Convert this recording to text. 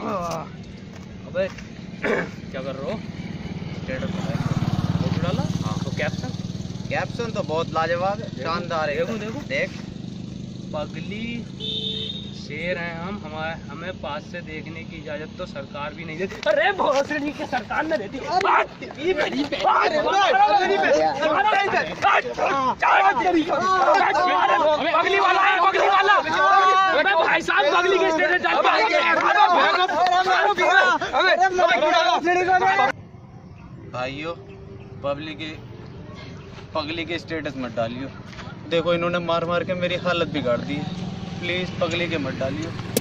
अबे क्या कर रहे हो? स्टेटस फोटो डाला? हाँ। तो कैप्शन तो बहुत लाजवाब है, शानदार है। देखो देखो देख, पगली शेर हैं हम, हमें पास से देखने की इजाजत तो सरकार भी नहीं देती। अरे भोसड़ी के सरकार ने देती। पगली वाला है, पगली वाला। भाई साहब पगली के स्टेटस डाल भाइयों, पगली के स्टेटस मत डालियो। देखो इन्होंने मार मार के मेरी हालत बिगाड़ दी है। प्लीज पगली के मत डालियो।